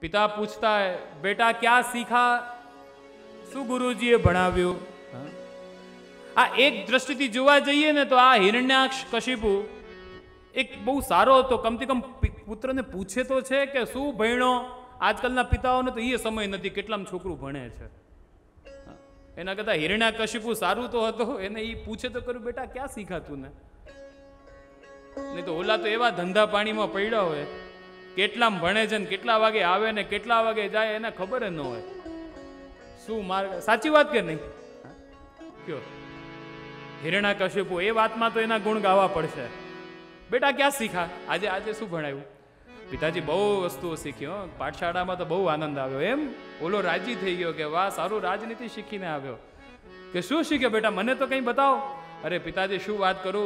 પિતા પૂછતા હૈ, બેટા ક્યાં સીખા, શું ગુરુજીએ ભણાવ્યું? આ એક દ્રષ્ટિથી જોવા જઈએ ને તો આ હિરણ્યાક્ષ કશિપુ એક બહુ સારો હતો. કમથી કમ પુત્રને પૂછે તો છે કે શું ભણ્યો. આજકાલના પિતાઓને તો એ સમય નથી કેટલામ છોકરું ભણે છે. એના કરતા હિરણ્યાકશિપુ સારું તો હતો. એને એ પૂછે તો કરું, બેટા ક્યાં શીખાતું ને? નહીં તો ઓલા તો એવા ધંધા પાણીમાં પડ્યા હોય, કેટલામ ભણે છે ને કેટલા વાગે આવે ને કેટલા વાગે જાય એને ખબર ન હોય. શું માર સાચી વાત કે નહીં? કયો હિરણ્યાકશિપુ એ વાતમાં તો એના ગુણ ગાવા પડશે. બેટા ક્યાં શીખા, આજે શું ભણાવ્યું? પિતાજી બહુ વસ્તુઓ શીખ્યો, પાઠશાળામાં તો બહુ આનંદ આવ્યો. એમ ઓલો રાજી થઈ ગયો કે વાહ સારું રાજનીતિ શીખીને આવ્યો. કે શું શીખ્યો બેટા, મને તો કંઈ બતાવો. અરે પિતાજી શું વાત કરું,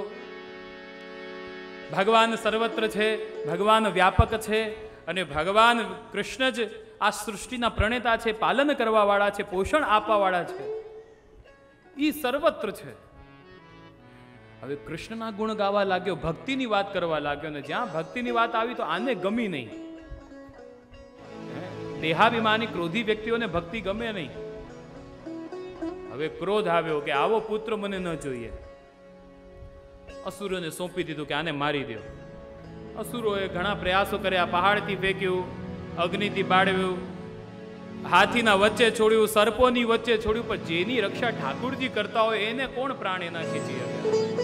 ભગવાન સર્વત્ર છે, ભગવાન વ્યાપક છે અને ભગવાન કૃષ્ણ જ આ સૃષ્ટિના પ્રણેતા છે, પાલન કરવા વાળા છે, પોષણ આપવા વાળા છે, એ સર્વત્ર છે. હવે કૃષ્ણના ગુણ ગાવા લાગ્યો, ભક્તિની વાત કરવા લાગ્યો ને જ્યાં ભક્તિની વાત આવી તો આને ગમી નહીં. દેહાભિમાની ક્રોધી વ્યક્તિઓને ભક્તિ ગમે નહીં. હવે ક્રોધ આવ્યો કે આવો પુત્ર મને ન જોઈએ. અસુરોને સોંપી દીધું કે આને મારી દો. અસુરોએ ઘણા પ્રયાસો કર્યા, પહાડથી ફેંક્યું, અગ્નિથી બાળવ્યું, હાથીના વચ્ચે છોડ્યું, સર્પોની વચ્ચે છોડ્યું, પણ જેની રક્ષા ઠાકુરજી કરતા હોય એને કોણ પ્રાણ એના ખેંચી શકે?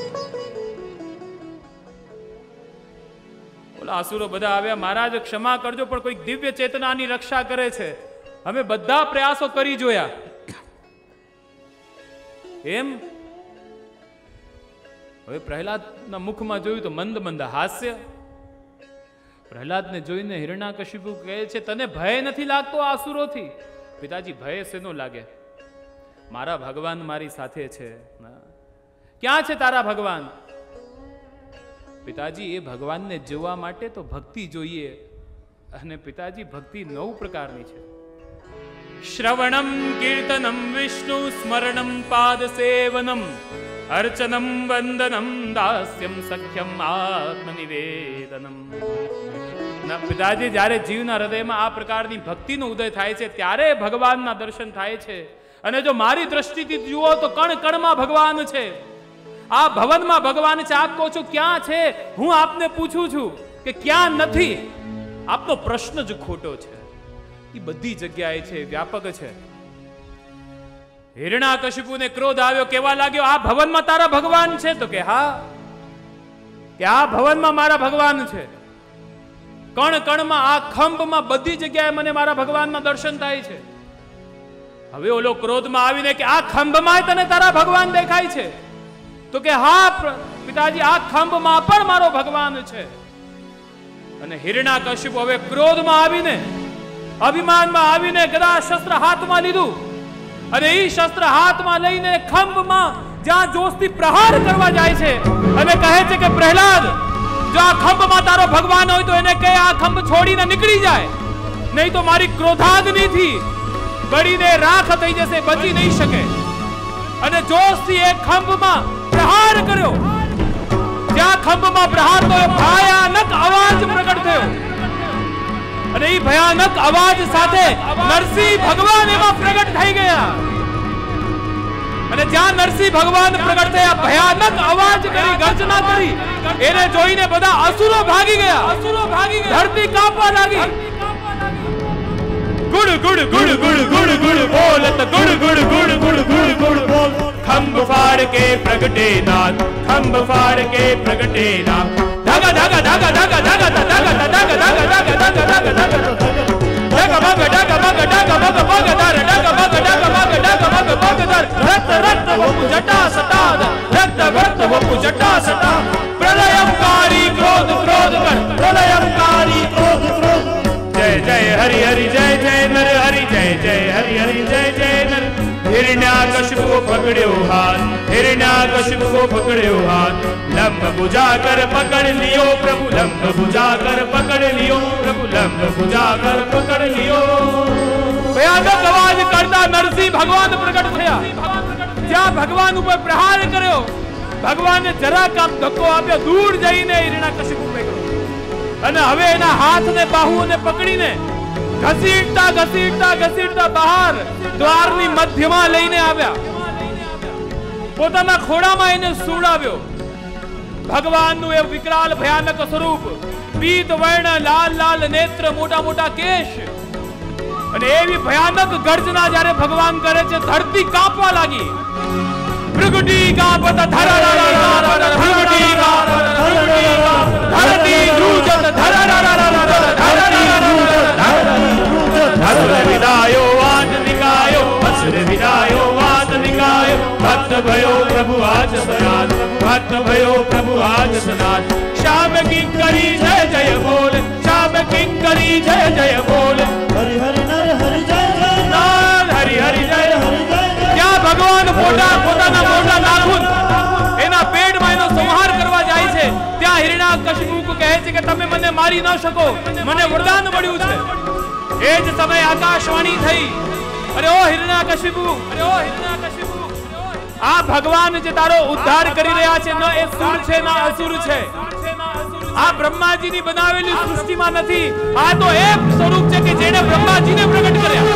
ઓલા અસુરો બધા આવ્યા, મહારાજ ક્ષમા કરજો પણ કોઈ દિવ્ય ચેતનાની રક્ષા કરે છે, અમે બધા પ્રયાસો કરી જોયા. એમ હવે પ્રહલાદના મુખમાં જોયું તો મંદ મંદ હાસ્ય. પ્રહલાદને જોઈને હિરણ્યાકશિપુ કહે છે, તને ભય નથી લાગતો આ અસુરોથી? પિતાજી ભય શેનો લાગે, મારા ભગવાન મારી સાથે છે. ક્યાં છે તારા ભગવાન? પિતાજી એ ભગવાનને જોવા માટે તો ભક્તિ જોઈએ, અને પિતાજી ભક્તિ 9 પ્રકારની છે. શ્રવણમ કીર્તનમ વિષ્ણુ સ્મરણમ પાદ સેવનમ અર્ચનમ વંદનમ દાસ્યમ સખ્યમ આત્મનિવેદનમ. પિતાજી જ્યારે જીવના હૃદયમાં આ પ્રકારની ભક્તિનો ઉદય થાય છે ત્યારે ભગવાનના દર્શન થાય છે. અને જો મારી દ્રષ્ટિથી જુઓ તો કણ કણમાં ભગવાન છે, આ ભવનમાં ભગવાન છે. આપ કહો છો ક્યાં છે, હું આપને પૂછું છું કે ક્યાં નથી. આપનો પ્રશ્ન જ ખોટો છે, એ બધી જગ્યાએ છે, વ્યાપક છે. હિરણ્યાકશિપુને ક્રોધ આવ્યો, કેવા લાગ્યો આ ભવનમાં તારા ભગવાન છે? તો કે હા, કે આ ભવનમાં મારા ભગવાન છે. કણ કણમાં, આ ખંભમાં, બધી જગ્યાએ મને મારા ભગવાનના દર્શન થાય છે. હવે ઓલો ક્રોધમાં આવીને કે આ ખંભમાં તને તારા ભગવાન દેખાય છે? તો કે હા પિતાજી, આ ખંભમાં પણ મારો ભગવાન છે. અને હિરણ્યાકશિપુ હવે ક્રોધમાં આવીને, અભિમાનમાં આવીને ગદા શસ્ત્ર હાથમાં લીધું અને એ શસ્ત્ર હાથમાં લઈને ખંભમાં જ્યાં જોશથી પ્રહાર કરવા જાય છે અને કહે છે કે પ્રહલાદ, જો આ ખંભમાં તારો ભગવાન હોય તો એને કહે આ ખંભ છોડીને નીકળી જાય, નહીં તો મારી ક્રોધાગ્નિથી બળીને રાખ થઈ જશે, બચી નહીં શકે. અને જોશથી એ ખંભમાં પ્રહાર કર્યો. જ્યાં ખંભમાં પ્રહાર થયો ભયાનક અવાજ પ્રગટ થયો અને એ ભયાનક અવાજ સાથે નરસિંહ ભગવાન એમાં પ્રગટ થઈ ગયા. અને જ્યાં નરસિંહ ભગવાન પ્રગટ થયા, ભયાનક અવાજ કરી, ગર્જના કરી, એને જોઈને બધા અસુરો ભાગી ગયા. ધરતી કાંપવા લાગી. ગુડ ગુડ ગુડ ગુડ ગુડ ગુડ બોલત, ગુડ ગુડ ગુડ ગુડ ગુડ ગુડ બોલ. ખંભ ફાડ કે પ્રગટે નાથ, ખંભ ફાડ કે પ્રગટે નાથ. ધાગા ધાગા ધાગા ધાગા ધાગા ધાગા ધાગા ધાગા ધાગા ધાગા ધાગા ધાગા ધાગા ડાગા મગ ડાગા મગ ડાગા મગ મગ ધાર ડાગા મગ ડાગા મગ ડાગા મગ મગ ધાર. રક્ત રક્ત વપુ જટા સટા, રક્ત રક્ત વપુ જટા સટા. પ્રલયંકારી ક્રોધ ક્રોધ કર, પ્રલયંકારી ક્રોધ ક્રોધ. જય જય હરિ હરિ જય જય નર હરિ, જય જય હરિ હરિ જય જય નર. હિરણ્યાકશિપુ પકડ્યો હાથ, હિરણ્યાકશિપુ પકડ્યો હાથ. લંબ બુજા કર પકડ લિયો પ્રભુ, લંબ બુજા કર પકડ લિયો પ્રભુ, લંબ બુજા કર પકડ લિયો. ભયાનક અવાજ કરતા નરસિંહ ભગવાન પ્રગટ થયા. જ્યાં ભગવાન ઉપર પ્રહાર કર્યો, ભગવાને જરાક આમ ધક્કો આપ્યો, દૂર જઈને હિરણ્યાકશિપુ પકડ્યો અને હવે એના હાથને બાહુઓને પકડીને ઘસીટતા ઘસીટતા ઘસીટતા બહાર દ્વારની મધ્યમાં લઈને આવ્યા, પોતાના ખોળામાં એને સુવડાવ્યો. ભગવાનનું એ વિકરાલ ભયાનક સ્વરૂપ, પીત વર્ણ, લાલ લાલ નેત્ર, મોટા મોટા કેશ અને એવી ભયાનક ગર્જના જ્યારે ભગવાન કરે છે, ધરતી કાંપવા લાગી. ભૃગુટી કાંપત ધરતી ધ્રુજત ધરતી વિદાયો વાદ નિકાયો, અસુર વિદાયો વાદ નિકાયો. ભક્ત ભયો પ્રભુ આજ સનાદ, ભક્ત ભયો પ્રભુ આજ સનાદ. શ્યામ કિંકરી જય જય બોલ, શ્યામ કિંકરી જય જય બોલ. હરિ હરિ નર હરિ જય જય નર હરિ હરિ જય હરિ જય જય. ત્યાં ભગવાન પોતાના મોટા નાખુન એના પેટમાં એનો સંહાર કરવા જાય છે. ત્યાં હિરણ્યકશિપુ કહે છે કે તમે મને મારી ન શકો, મને વરદાન મળ્યું છે. એ જ સમયે આકાશવાણી થઈ, અરે ઓ હિરણ્યકશિપુ, અરે ઓ હિરણ્યકશિપુ, આ ભગવાન જે તારો ઉદ્ધાર કરી રહ્યા છે, ન એ સુર છે ન અસુર છે. આ બ્રહ્માજીની બનાવેલી સૃષ્ટિમાં નથી, આ તો એક સ્વરૂપ છે કે જેને બ્રહ્માજીને પ્રગટ કર્યા.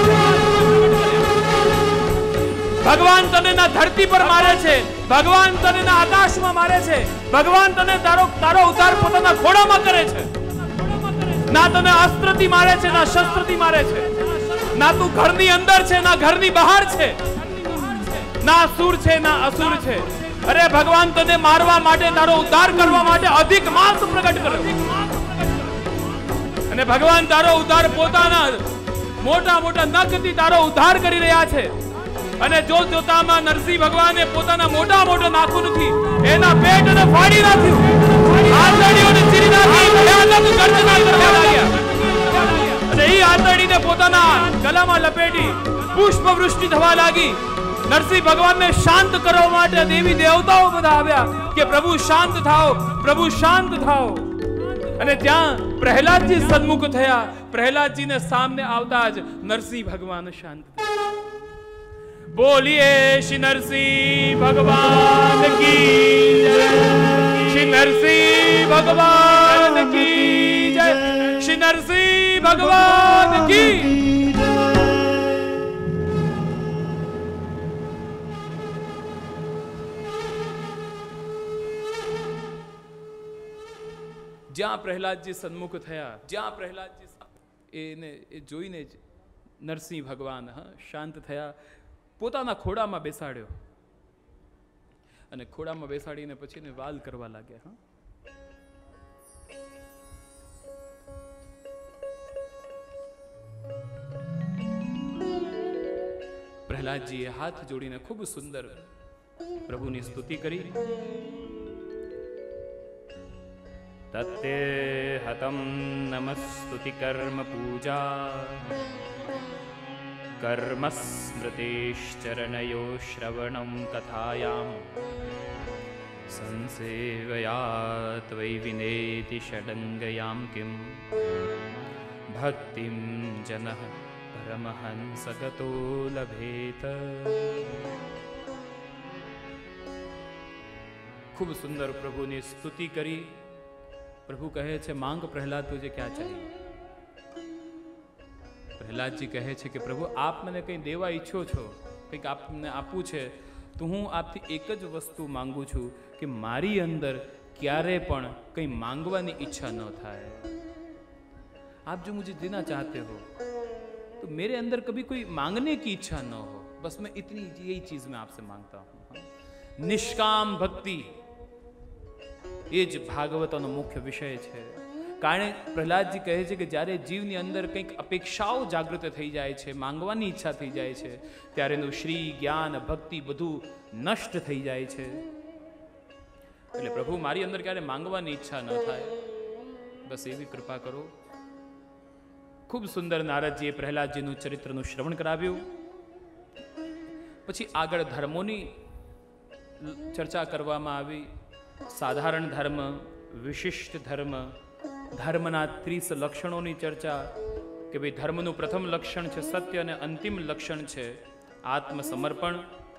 ભગવાન તને ના ધરતી પર મારે છે, ભગવાન તને ના આકાશમાં મારે છે, ભગવાન તને તારો ઉદ્ધાર પોતાના ખોળામાં કરે છે. ના તને અસ્ત્રથી મારે છે, ના શસ્ત્રથી મારે છે, ના તું ઘરની અંદર છે, ના ઘરની બહાર છે, ના સુર છે ના અસુર છે. અરે ભગવાન તને મારવા માટે, તારો ઉદ્ધાર કરવા માટે અધિક માસ પ્રગટ કર્યો. અને ભગવાન તારો ઉદ્ધાર પોતાના મોટા મોટા નખથી તારો ઉદ્ધાર કરી રહ્યા છે. અને જોતામાં નરસિંહ ભગવાને પોતાના મોટા મોટા નાખુનથી એના પેટને ફાડી નાખ્યું, આંતરડીઓને ચીરી નાખી, ભયાનક ગર્જના કરવા લાગ્યા. અને એ આંતરડીને પોતાના ગળામાં લપેટી પુષ્પ વૃષ્ટિ થવા લાગી. નરસિંહ ભગવાનને શાંત કરવા માટે દેવી દેવતાઓ બધા આવ્યા કે પ્રભુ શાંત થાઓ, પ્રભુ શાંત થાઓ. અને ત્યાં પ્રહલાદજી સન્મુખ થયા. પ્રહલાદજીને સામે આવતા જ નરસિંહ ભગવાન શાંત થયા. બોલીએ શ્રી નરસિંહ ભગવાન કી જય, શ્રી નરસિંહ ભગવાન કી જય, શ્રી નરસિંહ ભગવાન કી. જ્યાં પ્રહલાદજી સન્મુખ થયા, જ્યાં પ્રહલાદજી એને જોઈને જ નરસિંહ ભગવાન શાંત થયા. પોતાના ખોડામાં બેસાડ્યો અને ખોડામાં બેસાડીને પછી એને વાલ કરવા લાગ્યા. પ્રહલાદજીએ હાથ જોડીને ખૂબ સુંદર પ્રભુની સ્તુતિ કરી. તત્તે હતમ નમસ્તુતિ કર્મ પૂજા કર્મ સ્મૃતિશ્ચરણયો શ્રવણં કથાયામ સંસેવયા ત્વૈ વિનેતિ ષડંગયામ કિમ ભક્તિમ જનઃ પરમહંસ ગતો લભેત. ખૂબ સુંદર પ્રભુની સ્તુતિ કરી. પ્રભુ કહે છે માંગ પ્રહલાદ તુજે ક્યાં ચાહીએ. પ્રહલાદજી કહે છે કે પ્રભુ આપ મને કંઈ દેવા ઈચ્છો છો, કંઈક આપને આપવું છે, તો હું આપથી એક જ વસ્તુ માંગુ છું કે મારી અંદર ક્યારે પણ કંઈ માંગવાની ઈચ્છા ન થાય. आप जो मुझे देना चाहते हो तो मेरे अंदर कभी कोई मांगने की इच्छा न हो, बस मैं इतनी यही चीज मैं आपसे मांगता हूं. निष्काम भक्ति એ જ ભાગવતનો મુખ્ય વિષય છે. કારણ પ્રહલાદજી કહે છે કે જ્યારે જીવની અંદર કંઈક અપેક્ષાઓ જાગૃત થઈ જાય છે, માંગવાની ઈચ્છા થઈ જાય છે, ત્યારે એનું શ્રી જ્ઞાન ભક્તિ બધું નષ્ટ થઈ જાય છે. એટલે પ્રભુ મારી અંદર ક્યારે માંગવાની ઈચ્છા ન થાય, બસ એવી કૃપા કરો. ખૂબ સુંદર નારદજીએ પ્રહલાદજીનું ચરિત્રનું શ્રવણ કરાવ્યું. પછી આગળ ધર્મોની ચર્ચા કરવામાં આવી. સાધારણ ધર્મ, વિશિષ્ટ ધર્મ, ધર્મના 30 લક્ષણોની ચર્ચા કે ભાઈ ધર્મનું પ્રથમ લક્ષણ છે સત્ય અને અંતિમ લક્ષણ છે આત્મસમર્પણ.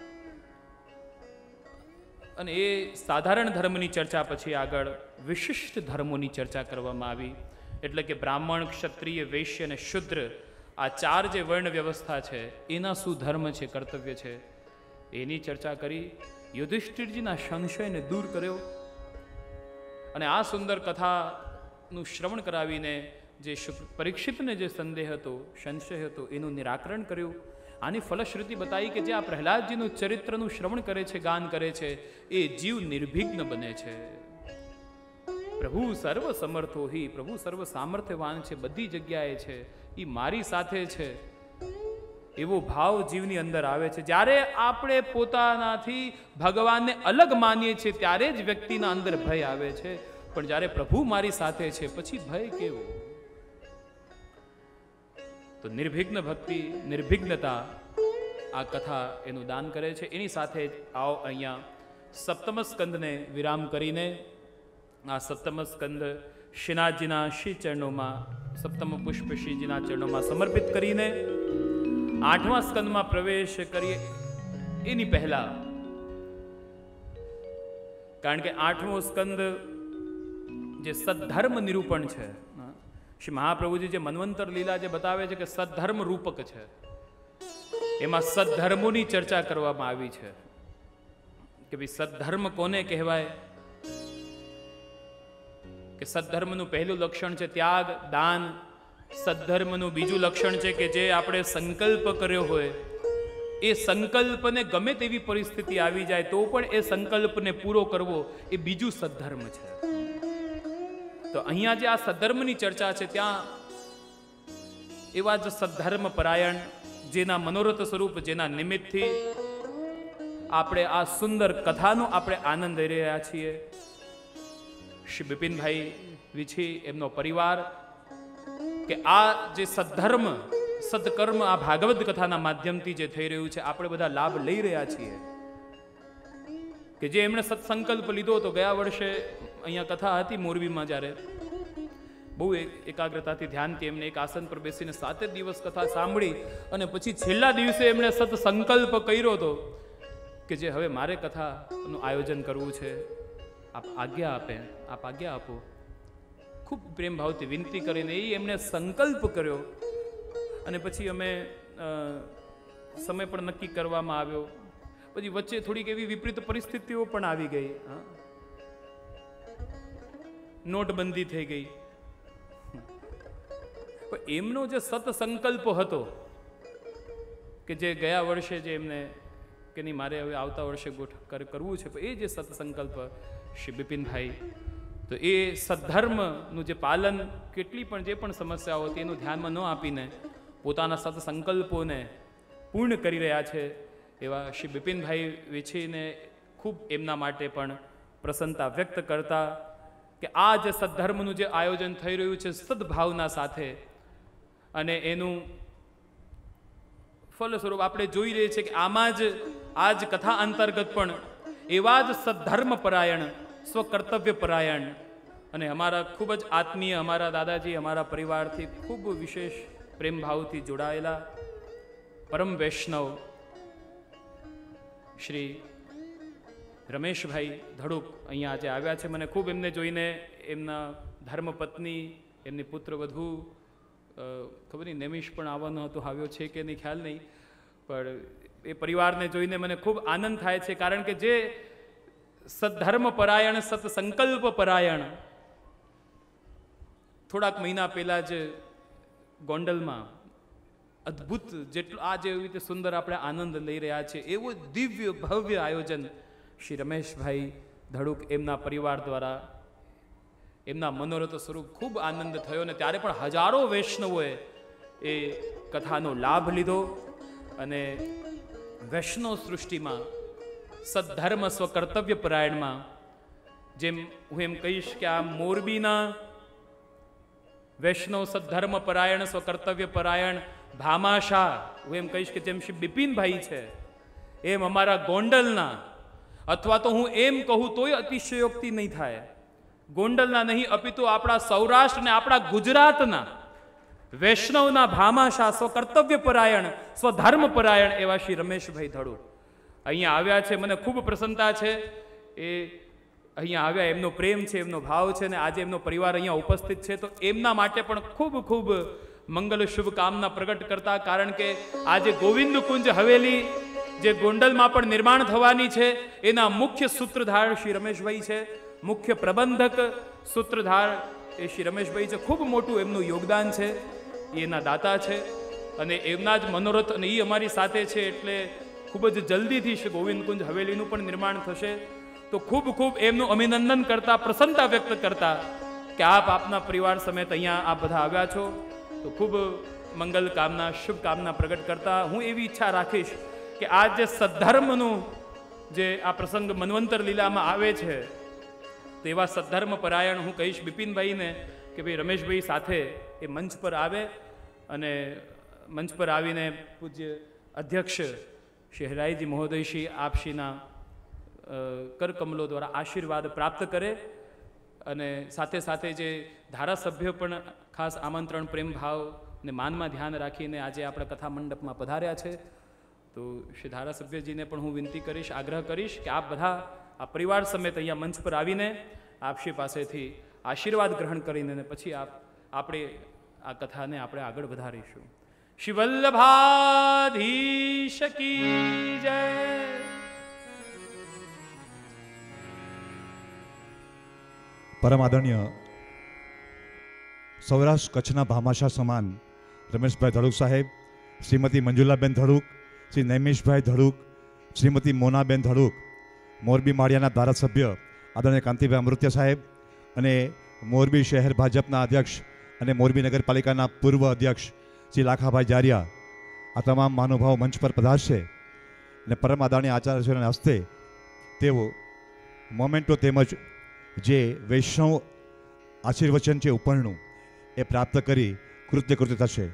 અને એ સાધારણ ધર્મની ચર્ચા પછી આગળ વિશિષ્ટ ધર્મોની ચર્ચા કરવામાં આવી. એટલે કે બ્રાહ્મણ, ક્ષત્રિય, વૈશ્ય અને શુદ્ર આ ચાર જે વર્ણ વ્યવસ્થા છે એના શું ધર્મ છે, કર્તવ્ય છે, એની ચર્ચા કરી યુધિષ્ઠિરજીના સંશયને દૂર કર્યો અને આ સુંદર કથાનું શ્રવણ કરાવીને જે પરીક્ષિતને જે સંદેહ હતો, સંશય હતો, એનું નિરાકરણ કર્યું. આની ફલશ્રુતિ બતાવી કે જે આ પ્રહલાદજીનું ચરિત્રનું શ્રવણ કરે છે, ગાન કરે છે, એ જીવ નિર્વિઘ્ન બને છે. પ્રભુ સર્વ સમર્થો હિ, પ્રભુ સર્વ સામર્થ્યવાન છે, બધી જગ્યાએ છે, એ મારી સાથે છે, એવો ભાવ જીવની અંદર આવે છે. જ્યારે આપણે પોતાનાથી ભગવાનને અલગ માનીએ છીએ ત્યારે જ વ્યક્તિના અંદર ભય આવે છે, પણ જ્યારે પ્રભુ મારી સાથે છે પછી ભય કેવો? તો નિર્વિઘ્ન ભક્તિ, નિર્વિઘ્નતા, આ કથા એનું દાન કરે છે. એની સાથે જ આવો અહીંયા સપ્તમ સ્કંદને વિરામ કરીને આ સપ્તમ સ્કંદ શ્રીનાથજીના શ્રી ચરણોમાં, સપ્તમ પુષ્પ શ્રીજીના ચરણોમાં સમર્પિત કરીને આઠમા સ્કંદમાં પ્રવેશ કરીએ એની પહેલા, કારણ કે આઠમો સ્કંદ જે સદ્ધર્મ નિરૂપણ છે, શ્રી મહાપ્રભુજી જે મન્વંતર લીલા જે બતાવે છે કે સદ્ધર્મ રૂપક છે, એમાં સદ્ધર્મોની ચર્ચા કરવામાં આવી છે કે ભાઈ સદ્ધર્મ કોને કહેવાય. કે સદ્ધર્મનું પહેલું લક્ષણ છે ત્યાગ, દાન. સદ્ધર્મનું બીજું લક્ષણ છે કે જે આપણે સંકલ્પ કર્યો હોય એ સંકલ્પને ગમે તેવી પરિસ્થિતિ આવી જાય તો પણ એ સંકલ્પને પૂરો કરવો, એ બીજું સદ્ધર્મ છે. તો અહીંયા જે આ સદ્ધર્મની ચર્ચા છે ત્યાં એવા જ સદ્ધર્મ પરાયણ, જેના મનોરથ સ્વરૂપ, જેના નિમિત્તથી આપણે આ સુંદર કથાનો આપણે આનંદ લઈ રહ્યા છીએ, શ્રી બિપિનભાઈ વિછી, એમનો પરિવાર, કે આ જે સદ્ધર્મ, સદકર્મ આ ભાગવત કથાના માધ્યમથી જે થઈ રહ્યું છે, આપણે બધા લાભ લઈ રહ્યા છીએ. કે જે એમણે સત્સંકલ્પ લીધો હતો ગયા વર્ષે અહીંયા કથા હતી મોરબીમાં, જ્યારે બહુ એકાગ્રતાથી, ધ્યાનથી એમને એક આસન પર બેસીને 7 દિવસ કથા સાંભળી અને પછી છેલ્લા દિવસે એમણે સત્સંકલ્પ કર્યો હતો કે જે હવે મારે કથાનું આયોજન કરવું છે, આપ આજ્ઞા આપે, આપ આજ્ઞા આપો. ખૂબ પ્રેમ ભાવથી વિનંતી કરીને એ એમણે સંકલ્પ કર્યો અને પછી અમે સમય પણ નક્કી કરવામાં આવ્યો. પછી વચ્ચે થોડીક એવી વિપરીત પરિસ્થિતિઓ પણ આવી ગઈ, નોટબંધી થઈ ગઈ. પણ એમનો જે સત્સંકલ્પ હતો કે જે ગયા વર્ષે જે એમને કે નહીં મારે હવે આવતા વર્ષે કરવું છે, એ જે સત્સંકલ્પ શ્રી બિપિનભાઈ, તો એ સદ્ધર્મનું જે પાલન, કેટલી પણ જે પણ સમસ્યાઓ હતી એનું ધ્યાનમાં ન આપીને પોતાના સત્સંકલ્પોને પૂર્ણ કરી રહ્યા છે. એવા શ્રી બિપિનભાઈ વિછીને ખૂબ એમના માટે પણ પ્રસન્નતા વ્યક્ત કરતા કે આ જે સદ્ધર્મનું જે આયોજન થઈ રહ્યું છે સદભાવના સાથે, અને એનું ફલ સ્વરૂપ આપણે જોઈ રહીએ છીએ કે આમાં જ આ જ કથા અંતર્ગત પણ એવા જ સદ્ધર્મ પરાયણ, સ્વકર્તવ્ય પરાયણ અને અમારા ખૂબ જ આત્મીય, અમારા દાદાજી, અમારા પરિવારથી ખૂબ વિશેષ પ્રેમ ભાવથી જોડાયેલા પરમ વૈષ્ણવ શ્રી રમેશભાઈ ધડુક અહીંયા આજે આવ્યા છે. મને ખૂબ એમને જોઈને, એમના ધર્મપત્ની, એમની પુત્રવધુ, ખબર નહીં નેમિશ પણ આવવાનો હતો, આવ્યો છે કે નહીં ખ્યાલ નહીં, પણ એ પરિવારને જોઈને મને ખૂબ આનંદ થાય છે. કારણ કે જે સદ્ધર્મ પરાયણ, સત્સંકલ્પ પરાયણ, થોડાક મહિના પહેલા જ ગોંડલમાં અદ્ભુત, જેટલું આ જેવી રીતે સુંદર આપણે આનંદ લઈ રહ્યા છીએ, એવું દિવ્ય ભવ્ય આયોજન શ્રી રમેશભાઈ ધડુક એમના પરિવાર દ્વારા, એમના મનોરથ સ્વરૂપ ખૂબ આનંદ થયો. અને ત્યારે પણ હજારો વૈષ્ણવોએ એ કથાનો લાભ લીધો અને વૈષ્ણવ સૃષ્ટિમાં સદ્ધર્મ સ્વકર્તવ્ય પરાયણમાં, જેમ હું એમ કહીશ કે આ મોરબીના વૈષ્ણવ સદ્ધર્મ પરાયણ, સ્વકર્તવ્ય પરાયણ ભામાશા, હું એમ કહીશ કે જેમ શ્રી બિપિનભાઈ છે, એમ અમારા ગોંડલના, અથવા તો હું એમ કહું તોય અતિશયોક્તિ નહીં થાય, ગોંડલના નહીં અપિતુ આપણા સૌરાષ્ટ્ર ને આપણા ગુજરાતના વૈષ્ણવના ભામાશા, સ્વકર્તવ્ય પરાયણ, સ્વધર્મ પરાયણ એવા શ્રી રમેશભાઈ ધડુક અહીંયા આવ્યા છે. મને ખૂબ પ્રસન્નતા છે એ અહીંયા આવ્યા, એમનો પ્રેમ છે, એમનો ભાવ છે, અને આજે એમનો પરિવાર અહીંયા ઉપસ્થિત છે, તો એમના માટે પણ ખૂબ ખૂબ મંગલ શુભ કામના પ્રગટ કરતા, કારણ કે આજે ગોવિંદ કુંજ હવેલી જે ગોંડલમાં પણ નિર્માણ થવાની છે એના મુખ્ય સૂત્રધાર શ્રી રમેશભાઈ છે, મુખ્ય પ્રબંધક સૂત્રધાર એ શ્રી રમેશભાઈ છે. ખૂબ મોટું એમનું યોગદાન છે, એના દાતા છે અને એમના જ મનોરથ, અને એ અમારી સાથે છે એટલે ખૂબ જ જલ્દીથી શ્રી ગોવિંદ કુંજ હવેલીનું પણ નિર્માણ થશે. તો ખૂબ ખૂબ એમનું અભિનંદન કરતા, પ્રસન્નતા વ્યક્ત કરતા કે આપ આપના પરિવાર સમેત અહીંયા આપ બધા આવ્યા છો, તો ખૂબ મંગલ કામના શુભ કામના પ્રગટ કરતા હું એવી ઈચ્છા રાખીશ કે આ જે સદ્ધર્મનું જે આ પ્રસંગ મન્વંતર લીલામાં આવે છે, તો એવા સદ્ધર્મ પરાયણ હું કહીશ બિપિનભાઈને કે ભાઈ રમેશભાઈ સાથે એ મંચ પર આવે અને મંચ પર આવીને પૂજ્ય અધ્યક્ષ શ્રી હરાઈજી મહોદયશ્રી આપશ્રીના કરકમલો દ્વારા આશીર્વાદ પ્રાપ્ત કરે. અને સાથે સાથે જે ધારાસભ્યો પણ ખાસ આમંત્રણ, પ્રેમ ભાવ અને માનમાં ધ્યાન રાખીને આજે આપણા કથા મંડપમાં પધાર્યા છે, તો શ્રી ધારાસભ્યજીને પણ હું વિનંતી કરીશ, આગ્રહ કરીશ કે આપ બધા આ પરિવાર સમેત અહીંયા મંચ પર આવીને આપશ્રી પાસેથી આશીર્વાદ ગ્રહણ કરીને પછી આપણે આ કથાને આપણે આગળ વધારીશું. શ્રી વલ્લભાધીશ કી જય. પરમ આદરણીય સૌરાષ્ટ્ર કચ્છના ભામાશા સમાન રમેશભાઈ ધડુક સાહેબ, શ્રીમતી મંજુલાબેન ધડુક, શ્રી નૈમિષભાઈ ધડુક, શ્રીમતી મોનાબેન ધડુક, મોરબી માળિયાના ધારાસભ્ય આદરણીય કાંતિભાઈ અમૃત્યા સાહેબ અને મોરબી શહેર ભાજપના અધ્યક્ષ અને મોરબી નગરપાલિકાના પૂર્વ અધ્યક્ષ શ્રી લાખાભાઈ જારિયા, આ તમામ મહાનુભાવો મંચ પર પધારશે અને પરમ આદરણીય આચાર્યશ્રીના હસ્તે તેઓ મોમેન્ટો તેમજ જે વૈષ્ણવ આશીર્વચન છે ઉપરનું એ પ્રાપ્ત કરી કૃત્ય થશે.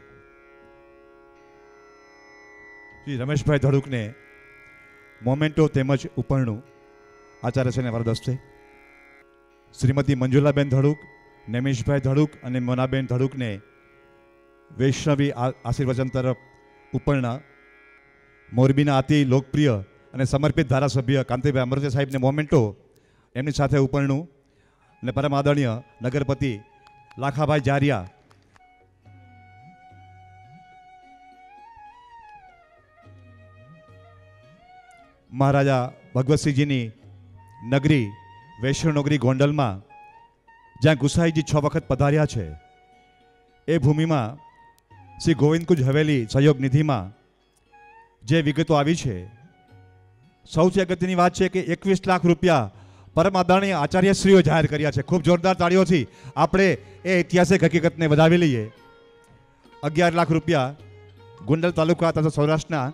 શ્રી રમેશભાઈ ધડુકને મોમેન્ટો તેમજ ઉપરનું આચાર્યશ્રીને વરદસ્તે, શ્રીમતી મંજુલાબેન ધડુક, નૈમિષભાઈ ધડુક અને મોનાબેન ધડુકને વૈષ્ણવી આશીર્વચન તરફ ઉપરના મોરબીના અતિ લોકપ્રિય અને સમર્પિત ધારાસભ્ય કાંતિભાઈ અમૃત્યા સાહેબને મોમેન્ટો, એમની સાથે ઉપરનું અને પરમ આદરણીય નગરપતિ લાખાભાઈ જારિયા, મહારાજા ભગવતસિંહજીની નગરી વૈષ્ણવનગરી ગોંડલમાં જ્યાં ગુસાઈજી 6 વખત પધાર્યા છે, એ ભૂમિમાં શ્રી ગોવિંદકુંજ હવેલી સહયોગ નિધિમાં જે વિગતો આવી છે, સૌથી અગત્યની વાત છે કે 21 લાખ રૂપિયા પરમ આદરણીય આચાર્યશ્રીઓ જાહેર કર્યા છે. ખૂબ જોરદાર તાળીઓથી આપણે એ ઐતિહાસિક હકીકતને વધાવી લઈએ. 11 લાખ રૂપિયા ગોંડલ તાલુકા તથા સૌરાષ્ટ્રના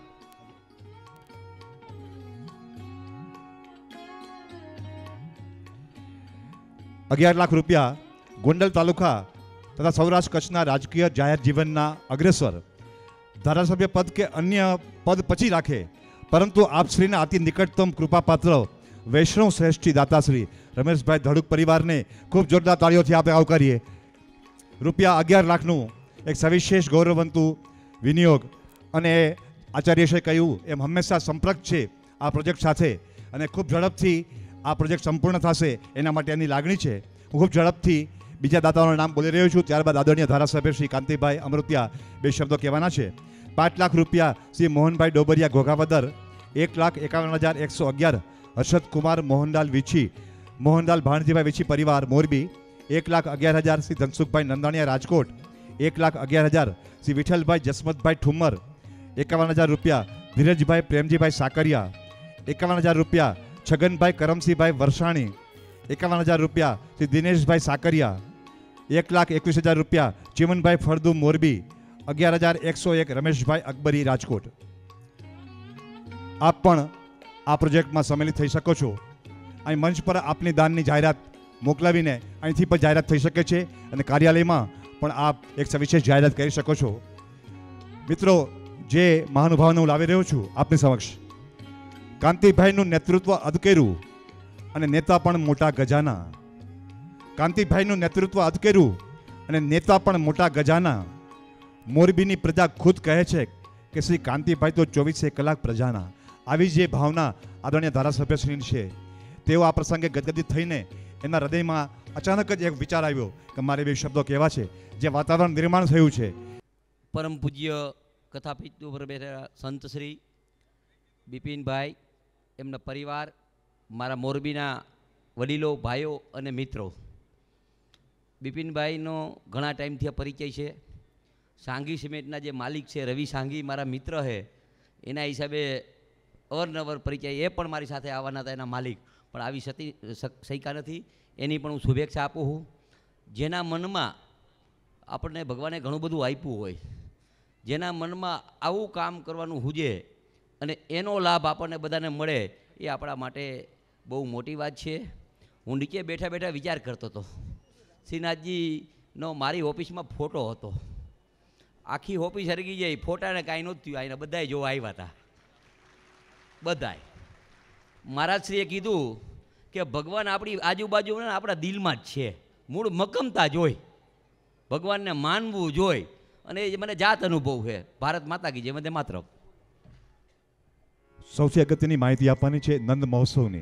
ગોંડલ તાલુકા તથા સૌરાષ્ટ્ર કચ્છના રાજકીય જાહેર જીવનના અગ્રેસર ધારાસભ્ય પદ કે અન્ય પદ પછી રાખે, પરંતુ આપશ્રીના અતિ નિકટતમ કૃપાપાત્ર વૈષ્ણવ શ્રેષ્ઠી દાતાશ્રી રમેશભાઈ ધડુક પરિવારને ખૂબ જોરદાર તાળીઓથી આપણે આવકારીએ. રૂપિયા 11 લાખનું એક સવિશેષ ગૌરવવંતું વિનિયોગ, અને આચાર્યશ્રીએ કહ્યું એમ હંમેશા સંપર્ક છે આ પ્રોજેક્ટ સાથે અને ખૂબ ઝડપથી આ પ્રોજેક્ટ સંપૂર્ણ થશે એના માટે એની લાગણી છે. હું ખૂબ ઝડપથી બીજા દાતાઓના નામ બોલી રહ્યો છું, ત્યારબાદ આદરણીય ધારાસભ્ય શ્રી કાંતિભાઈ અમૃત્યા 2 શબ્દો કહેવાના છે. 5 લાખ રૂપિયા શ્રી મોહનભાઈ ડોબરિયા ઘોઘાવદર, 1,51,111 હર્ષદ કુમાર મોહનલાલ વીછી, મોહનલાલ ભાણજીભાઈ વીછી પરિવાર મોરબી, 1,11,000 શ્રી ધનસુખભાઈ નંદાણીયા રાજકોટ, 1,11,000 શ્રી વિઠ્ઠલભાઈ જસમતભાઈ ઠુમ્મર, 51,000 રૂપિયા ધીરજભાઈ પ્રેમજીભાઈ સાકરિયા, 51,000 રૂપિયા છગનભાઈ કરમસિંહભાઈ વરસાણી, 51,000 રૂપિયા શ્રી દિનેશભાઈ સાકરિયા, 1,21,000 રૂપિયા ચીમનભાઈ ફળદુ મોરબી, 11,101 રમેશભાઈ અકબરી રાજકોટ. આપ પણ આ પ્રોજેક્ટમાં સંમેલિત થઈ શકો છો. અહીં મંચ પર આપની દાનની જાહેરાત મોકલાવીને અહીંથી પણ જાહેરાત થઈ શકે છે અને કાર્યાલયમાં પણ આપ એક સવિશેષ જાહેરાત કરી શકો છો. મિત્રો, જે મહાનુભાવને હું લાવી રહ્યો છું આપની સમક્ષ, કાંતિભાઈનું નેતૃત્વ અધકેરું અને નેતા પણ મોટા ગજાના. કાંતિભાઈનું નેતૃત્વ અધકેરું અને નેતા પણ મોટા ગજાના. મોરબીની પ્રજા ખુદ કહે છે કે શ્રી કાંતિભાઈ તો 24 કલાક પ્રજાના. આવી જે ભાવના આદરણીય ધારાસભ્યશ્રી છે, તેઓ આ પ્રસંગે ગદગદિત થઈને એમના હૃદયમાં અચાનક જ એક વિચાર આવ્યો કે મારે બે શબ્દો કહેવા છે. જે વાતાવરણ નિર્માણ થયું છે પરમ પૂજ્ય કથાપીઠ ઉપર બેઠેલા સંત શ્રી બિપિનભાઈ, એમના પરિવાર, મારા મોરબીના વડીલો, ભાઈઓ અને મિત્રો. બિપિનભાઈનો ઘણા ટાઈમથી પરિચય છે. સાંઘી સિમેન્ટના જે માલિક છે રવિ સાંઘી મારા મિત્ર છે, એના હિસાબે અવારનવાર પરિચય. એ પણ મારી સાથે આવવાના હતા, એના માલિક પણ આવી શક્યા નથી. એની પણ હું શુભેચ્છા આપું છું. જેના મનમાં આપણને ભગવાને ઘણું બધું આપ્યું હોય, જેના મનમાં આવું કામ કરવાનું હુજે અને એનો લાભ આપણને બધાને મળે, એ આપણા માટે બહુ મોટી વાત છે. હું નીચે બેઠા બેઠા વિચાર કરતો હતો, શ્રીનાથજીનો મારી ઓફિસમાં ફોટો હતો. આખી ઓફિસ હરગી જાય, ફોટાને કાંઈ નહોતું થયું. આને બધાએ જોવા આવ્યા હતા, બધાએ. મહારાજશ્રીએ કીધું કે ભગવાન આપણી આજુબાજુ આપણા દિલમાં જ છે. મૂળ મક્કમતા જોઈ, ભગવાનને માનવું જોઈ, અને એ મને જાત અનુભવ છે. ભારત માતા કી જય, વંદે માતરમ. સૌથી અગત્યની માહિતી આપવાની છે નંદ મહોત્સવની.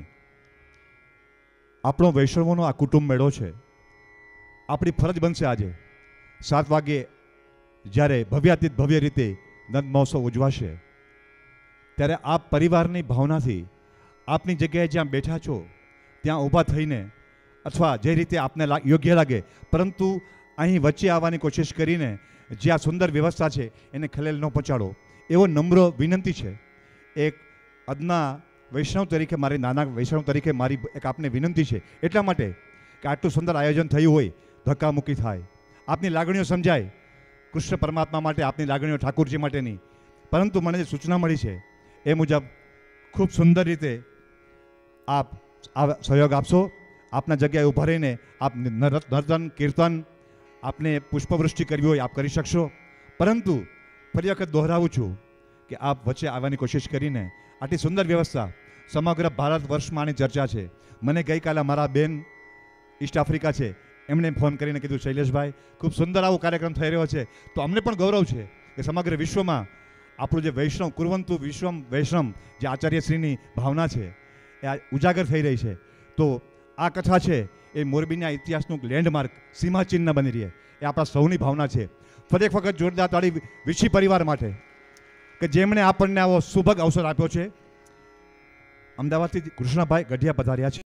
આપણો વૈષ્ણવોનો આ કુટુંબ મેળો છે. આપણી ફરજ બનશે આજે 7 વાગ્યે જ્યારે ભવ્યાતીત ભવ્ય રીતે નંદ મહોત્સવ ઉજવાશે, ત્યારે આપ પરિવારની ભાવનાથી આપની જગ્યાએ જ્યાં બેઠા છો ત્યાં ઊભા થઈને અથવા જે રીતે આપને યોગ્ય લાગે, પરંતુ અહીં વચ્ચે આવવાની કોશિશ કરીને જે આ સુંદર વ્યવસ્થા છે એને ખલેલ ન પહોંચાડો, એવો નમ્ર વિનંતી છે. એક અદના વૈષ્ણવ તરીકે, મારી નાના વૈષ્ણવ તરીકે મારી એક આપને વિનંતી છે. એટલા માટે કે આટલું સુંદર આયોજન થયું હોય, ધક્કામુક્કી થાય, આપની લાગણીઓ સમજાય, કૃષ્ણ પરમાત્મા માટે આપની લાગણીઓ ઠાકુરજી માટેની. પરંતુ મને જે સૂચના મળી છે એ મુજબ ખૂબ સુંદર રીતે આપ આ સહયોગ આપશો. આપના જગ્યાએ ઊભા રહીને આપ નર્તન, કીર્તન, આપને પુષ્પવૃષ્ટિ કરવી હોય આપ કરી શકશો. પરંતુ ફરી વખત દોહરાવું છું કે આપ વચ્ચે આવવાની કોશિશ કરીને આટલી સુંદર વ્યવસ્થા સમગ્ર ભારત વર્ષમાં આની ચર્ચા છે. મને ગઈકાલે મારા બેન ઈસ્ટ આફ્રિકા છે, એમણે ફોન કરીને કીધું, શૈલેષભાઈ ખૂબ સુંદર આવો કાર્યક્રમ થઈ રહ્યો છે. તો અમને પણ ગૌરવ છે કે સમગ્ર વિશ્વમાં આપણું જે વૈષ્ણવ કુર્વંતુ વિશ્વમ વૈષ્ણવ જે આચાર્યશ્રીની ભાવના છે એ આ ઉજાગર થઈ રહી છે. તો આ કથા છે એ મોરબીના ઇતિહાસનું લેન્ડમાર્ક, સીમાચિહ્ન બની રહે, એ આપણા સૌની ભાવના છે. ફરી એક વખત જોરદાર તાળી વિશી પરિવાર માટે કે જેમણે આપણને આવો સુભગ અવસર આપ્યો છે. અમદાવાદથી કૃષ્ણભાઈ ગઢિયા પધાર્યા છે.